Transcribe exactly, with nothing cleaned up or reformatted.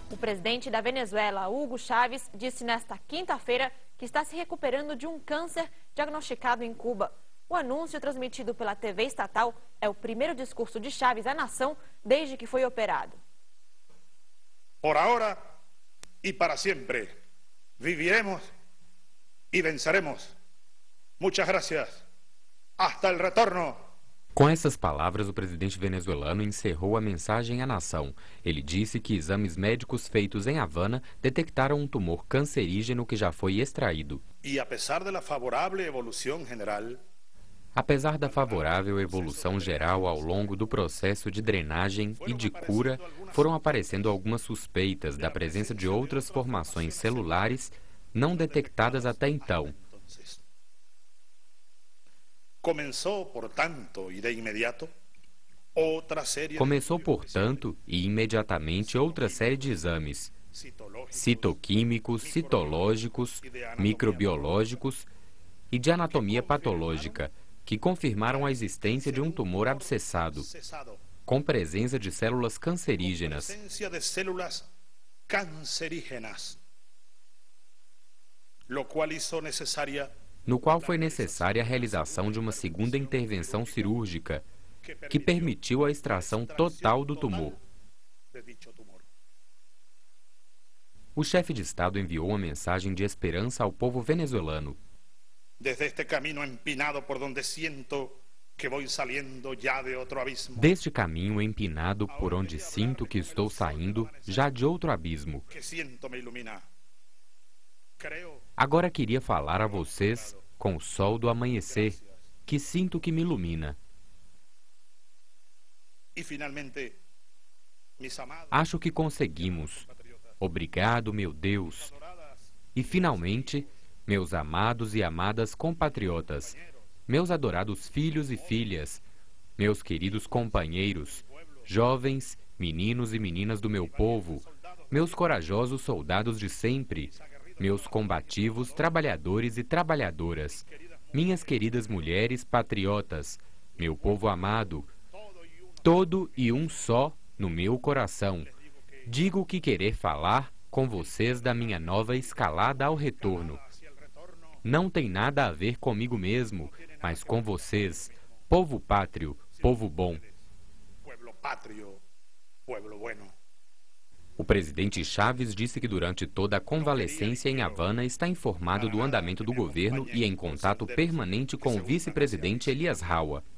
O presidente da Venezuela, Hugo Chávez, disse nesta quinta-feira que está se recuperando de um câncer diagnosticado em Cuba. O anúncio, transmitido pela T V estatal, é o primeiro discurso de Chávez à nação desde que foi operado. Por ahora y para siempre viviremos y venceremos. Muchas gracias. Hasta el retorno. Com essas palavras, o presidente venezuelano encerrou a mensagem à nação. Ele disse que exames médicos feitos em Havana detectaram um tumor cancerígeno que já foi extraído. E apesar da favorável evolução geral, Apesar da favorável evolução geral ao longo do processo de drenagem e de cura, foram aparecendo algumas suspeitas da presença de outras formações celulares não detectadas até então. Começou, portanto, e de imediato, outra série Começou, portanto, e imediatamente outra série de exames citoquímicos, citológicos, microbiológicos e de anatomia patológica, que confirmaram a existência de um tumor abscessado, com presença de células cancerígenas. de células cancerígenas, lo cual hizo necesaria no qual foi necessária a realização de uma segunda intervenção cirúrgica, que permitiu a extração total do tumor. O chefe de Estado enviou uma mensagem de esperança ao povo venezuelano. Desde este caminho empinado por donde siento que voy saliendo ya de outro abismo. Deste caminho empinado por onde sinto que estou saindo já de outro abismo. Que siento me ilumina. Creo Agora queria falar a vocês com o sol do amanhecer, que sinto que me ilumina. e finalmente mis amados Acho que conseguimos. Obrigado, meu Deus. E finalmente, meus amados e amadas compatriotas, meus adorados filhos e filhas, meus queridos companheiros, jovens, meninos e meninas do meu povo, meus corajosos soldados de sempre, meus combativos trabalhadores e trabalhadoras, minhas queridas mulheres patriotas, meu povo amado, todo e um só no meu coração. Digo que querer falar com vocês da minha nova escalada ao retorno. Não tem nada a ver comigo mesmo, mas com vocês, povo pátrio, povo bom. pueblo patrio, pueblo bueno. O presidente Chávez disse que durante toda a convalescência em Havana está informado do andamento do governo e em contato permanente com o vice-presidente Elias Raua.